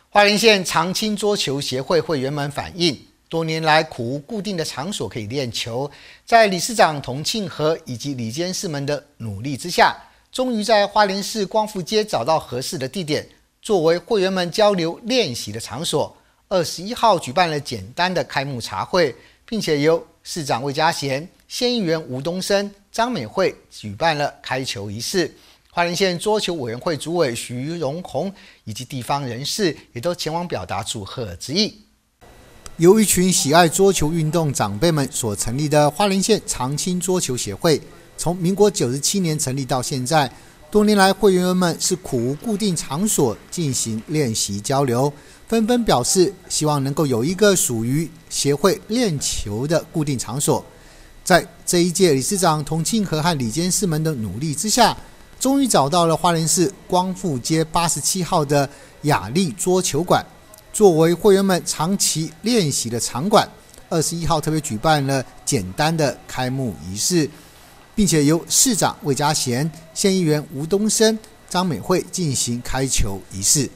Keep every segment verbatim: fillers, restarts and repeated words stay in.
花莲县长青桌球协会会员们反映，多年来苦无固定的场所可以练球，在理事长童庆和以及理监事们的努力之下，终于在花莲市光复街找到合适的地点，作为会员们交流练习的场所。二十一号举办了简单的开幕茶会，并且由市长魏家贤、县议员吴东升、张美惠举办了开球仪式。花莲县桌球委员会主委徐荣宏以及地方人士也都前往表达祝贺之意。由一群喜爱桌球运动长辈们所成立的花莲县长青桌球协会，从民国九十七年成立到现在，多年来会员们是苦无固定场所进行练习交流，纷纷表示希望能够有一个属于协会练球的固定场所。在这一届理事长童庆和和理监事们的努力之下，终于找到了花莲市光复街八十七号的雅丽桌球馆，作为会员们长期练习的场馆。二十一号特别举办了简单的开幕仪式，并且由市长魏家贤、县议员吴东升、张美惠进行开球仪式。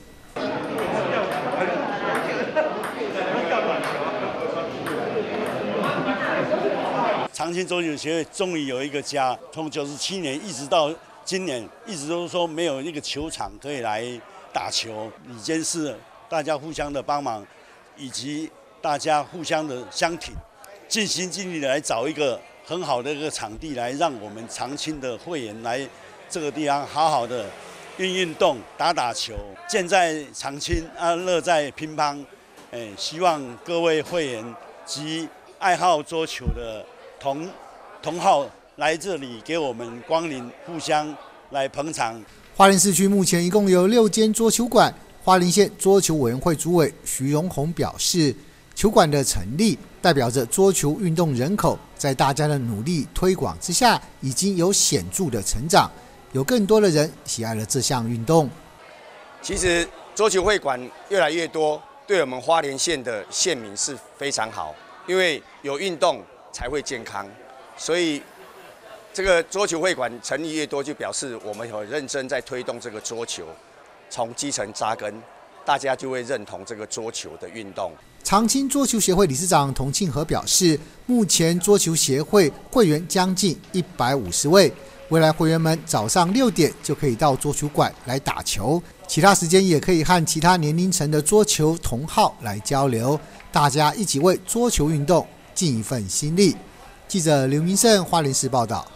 长青桌球协会终于有一个家，从九十七年一直到今年，一直都说没有一个球场可以来打球。理监事大家互相的帮忙，以及大家互相的相挺，尽心尽力的来找一个很好的一个场地，来让我们长青的会员来这个地方好好的运运动、打打球。健在长青啊，乐在乒乓。哎，希望各位会员及爱好桌球的同同好来这里给我们光临，互相来捧场。 花莲市区目前一共有六间桌球馆。花莲县桌球委员会主委徐荣宏表示，球馆的成立代表着桌球运动人口在大家的努力推广之下，已经有显著的成长，有更多的人喜爱了这项运动。 其实桌球会馆越来越多，对我们花莲县的县民是非常好，因为有运动才会健康，所以这个桌球会馆成立越多，就表示我们很认真在推动这个桌球，从基层扎根，大家就会认同这个桌球的运动。 长青桌球协会理事长童庆和表示，目前桌球协会会员将近一百五十位，未来会员们早上六点就可以到桌球馆来打球，其他时间也可以和其他年龄层的桌球同好来交流，大家一起为桌球运动尽一份心力。记者刘明胜，花莲市报道。